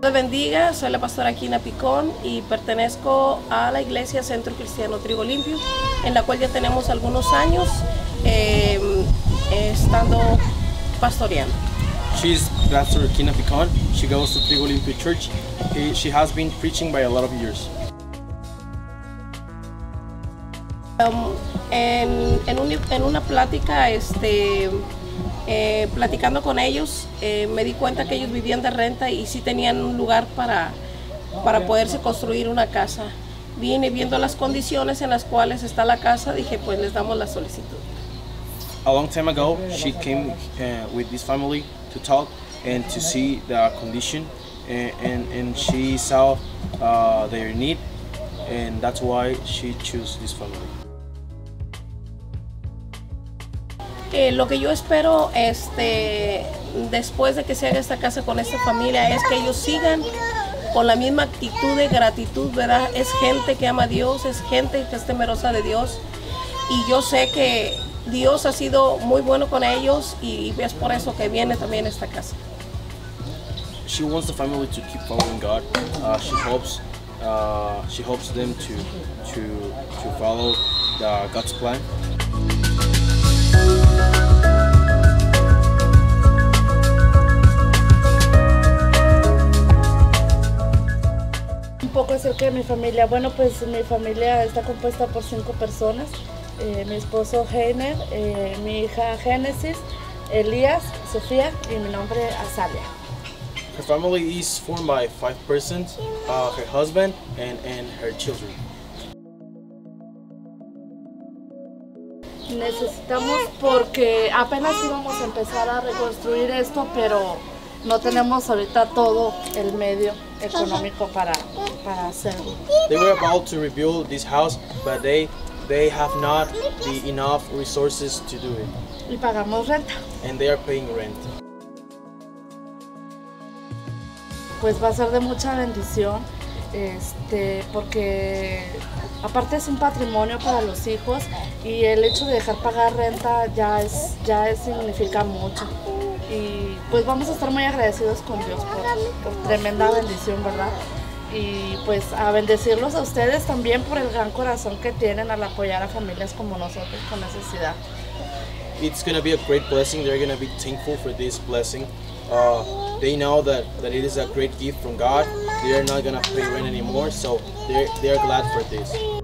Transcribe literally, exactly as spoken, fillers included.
les bendiga, soy la pastora Aquina Picón y pertenezco a la Iglesia Centro Cristiano Trigo Limpio, en la cual ya tenemos algunos años eh, estando pastoreando. She's Pastor Aquina Picón. She goes to Trigo Limpio Church. She has been preaching by a lot of years. Um, en, en, un, en una plática, este, eh, platicando con ellos, eh, me di cuenta que ellos vivían de renta y sí tenían un lugar para, para poderse construir una casa. Vine viendo las condiciones en las cuales está la casa, dije pues les damos la solicitud. A long time ago, she came uh, with this family to talk and to see the condition, and, and, and she saw uh, their need, and that's why she chose this family. Eh, lo que yo espero este, después de que se haga esta casa con esta familia es que ellos sigan con la misma actitud de gratitud, ¿verdad? Es gente que ama a Dios, es gente que es temerosa de Dios, y yo sé que Dios ha sido muy bueno con ellos y es por eso que viene también esta casa. She wants the family to keep following God. Uh, she hopes, uh, she hopes them to to to follow the God's plan. Un poco acerca de mi familia. Bueno, pues mi familia está compuesta por cinco personas. Eh, mi esposo Heiner, eh, mi hija Génesis, Elías, Sofía y mi nombre Azalia. Her family is formed by five persons, uh, her husband and, and her children. Necesitamos porque apenas íbamos a empezar a reconstruir esto, pero no tenemos ahorita todo el medio económico para, para hacerlo. They were about to rebuild this house, but they they have not the enough resources to do it. Y pagamos renta. And they are paying rent. Pues va a ser de mucha bendición, este, porque aparte es un patrimonio para los hijos y el hecho de dejar pagar renta ya es ya es, significa mucho. Y pues vamos a estar muy agradecidos con Dios por, por tremenda bendición, ¿verdad? Y pues a bendecirlos a ustedes también por el gran corazón que tienen al apoyar a familias como nosotros con necesidad. It's going to be a great blessing. They're going to be thankful for this blessing. Uh, they know that, that it is a great gift from God. They are not going to pay rent anymore, so they're, they're glad for this.